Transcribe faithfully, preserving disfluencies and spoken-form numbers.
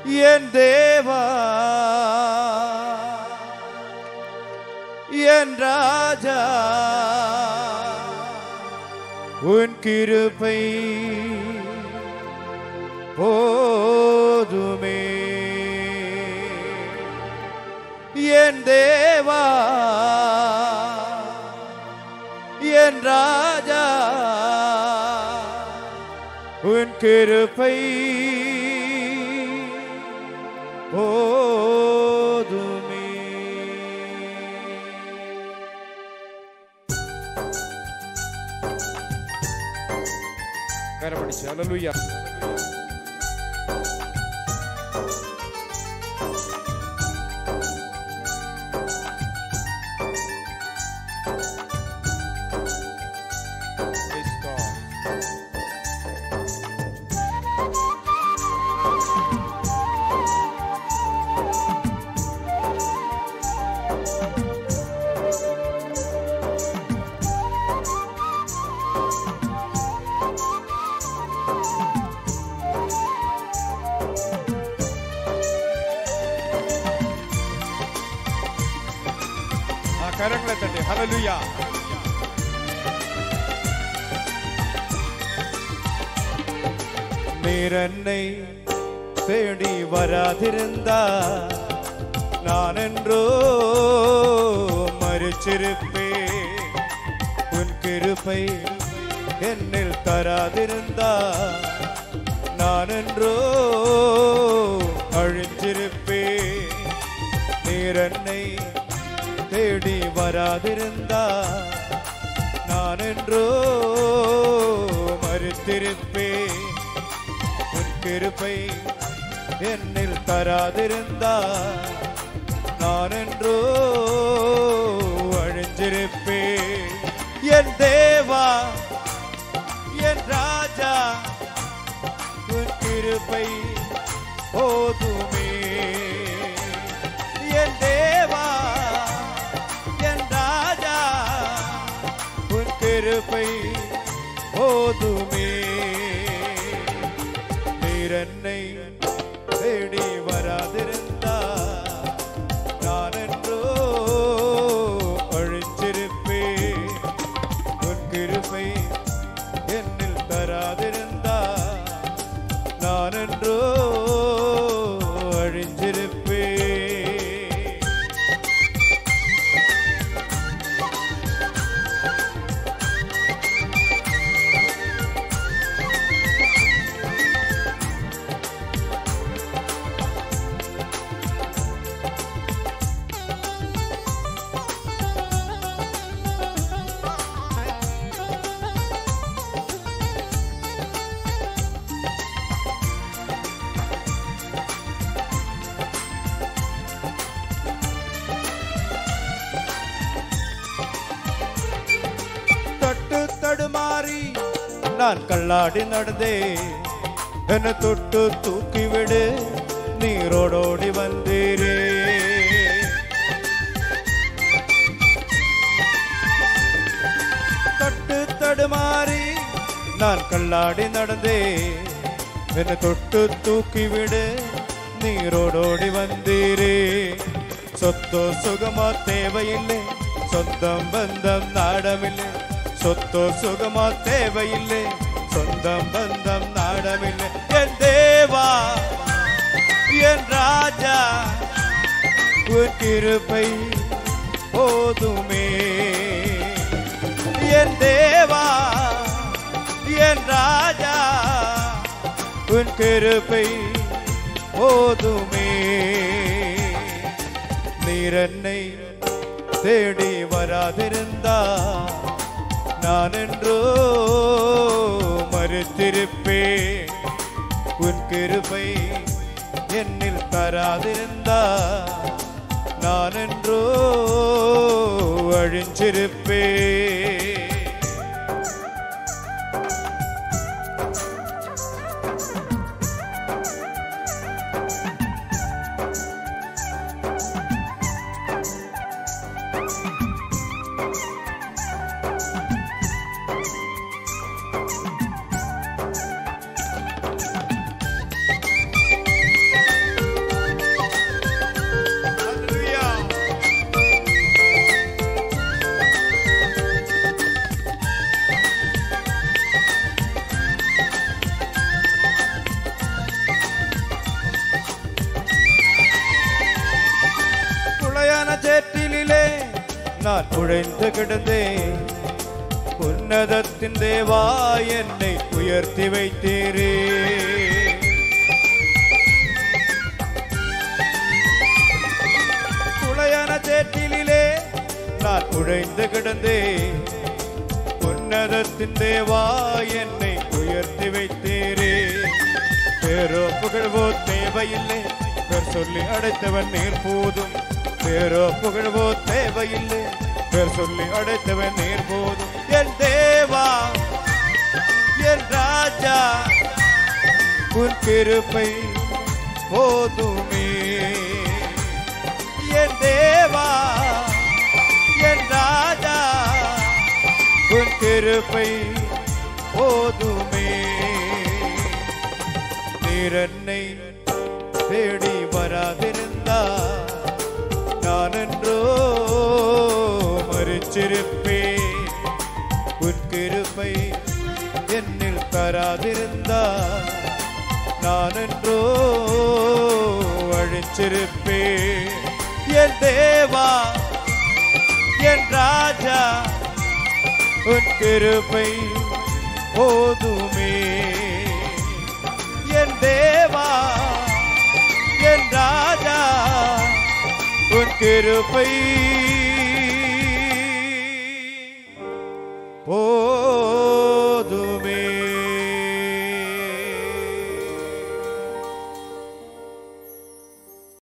என் தேவா என் ராஜா உன் கிருபை போதுமே என் தேவா என் ராஜா உன் கிருபை போதுமே. கரமடிச்சு அல்லேலூயா. கரங்களை தட்டி ஹல்லேலூயா. நீர் என்னை தேடி வராதிருந்தா நான் என்றோ மரிச்சிருப்பேன். உன் கிருபை என்னில் தராதிருந்தா நான் என்றோ அழிஞ்சிருப்பேன். நீர் என்னை தேடி வராதிருந்தா நான் என்றோ மரித்திருப்பேன். உன் கிருபை என்னில் தராதிருந்தா நான் என்றோ அழிஞ்சிருப்பேன். என் தேவா என் ராஜா உன் கிருபை போதுமே. என் தேவா என் ராஜா உன் கிருபை போதுமே. நீர் என்னை தேடி வராதிருந்தா நான் என்றோ அழிஞ்சிருப்பேன். உன் கிருபை என்னில் தராதிருந்தா நான் என்றோ அழிஞ்சிருப்பேன். தடுமாறி நான் கல்லாடி நடந்தே என்னை தொட்டு தூக்கிவிடு நீரோடோடி வந்தீரே. தட்டு தடுமாறி நான் கல்லாடி நடந்தே என்னை தொட்டு தூக்கிவிடு நீரோடோடி வந்தீரே. சொத்தோ சுகமோ தேவையில்லை, சொந்தம் பந்தம் நாடமில்லை. சொத்தோ சுகமோ தேவையில்லை, சொந்தம் பந்தம் நாடமில்லை. என் தேவா என் ராஜா உன் கிருபை போதுமே. என் தேவா என் ராஜா உன் கிருபை போதுமே. நீர் என்னை தேடி வராதிருந்தா நான் என்றோ மரித்திருப்பேன். உன் கிருபை என்னில் தராதிருந்தா நான் என்றோ அழிஞ்சிருப்பேன். நான் உழைந்து கிடந்தேன். உன்னதத்தின் தேவா என்னை உயர்த்தி வைத்தீரே. குளையான சேற்றிலே நான் உழைந்து கிடந்தேன். உன்னதத்தின் தேவா என்னை உயர்த்தி வைத்தீரே. பேரோ புகழ்வோ தேவையில்லை, பேர் சொல்லி அடைத்தவன் நீர் போதும். பேரோ புகழ்வோ தேவையில்லை, பேர் சொல்லி அடைத்தவன் நீர் போதும். என் தேவா என் ராஜா உன் கிருபை போதுமே. என் தேவா என் ராஜா உன் கிருபை போதுமே. நீர் என்னை தேடி வராதிருந்தா நான் என்றோ மரிச்சிருப்பேன். உன் கிருபை என்னில் தராதிருந்தா நான் என்றோ அழிச்சிருப்பேன். என் தேவா என் ராஜா உன் கிருபை போதுமே. என் தேவா என் ராஜா உன் கிருபை